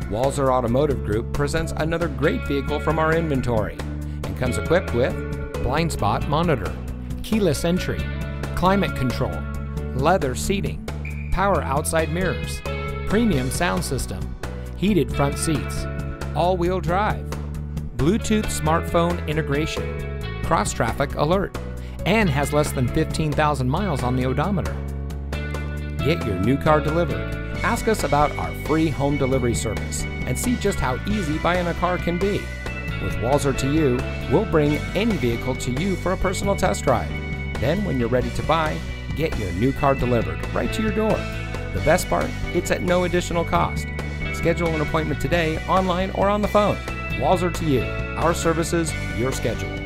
Walser Automotive Group presents another great vehicle from our inventory and comes equipped with blind spot monitor, keyless entry, climate control, leather seating, power outside mirrors, premium sound system, heated front seats, all-wheel drive, Bluetooth smartphone integration, cross-traffic alert, and has less than 15,000 miles on the odometer. Get your new car delivered. Ask us about our free home delivery service and see just how easy buying a car can be. With Walser to You, we'll bring any vehicle to you for a personal test drive. Then when you're ready to buy, get your new car delivered right to your door. The best part, it's at no additional cost. Schedule an appointment today, online or on the phone. Walser to You, our services, your schedule.